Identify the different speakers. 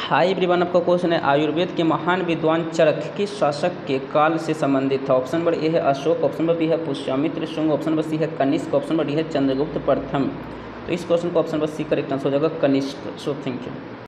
Speaker 1: High everyone, आपका question है आयुर्वेद के महान विद्वान चरक किस शासक के काल से संबंधित था। ऑप्शन नंबर ए है अशोक, ऑप्शन नंबर बी है Pushyamitra Shunga, option number C है कनिष्क, ऑप्शन नंबर डी है चंद्रगुप्त प्रथम। तो इस क्वेश्चन को option number C correct answer हो जाएगा कनिष्क। So thank you.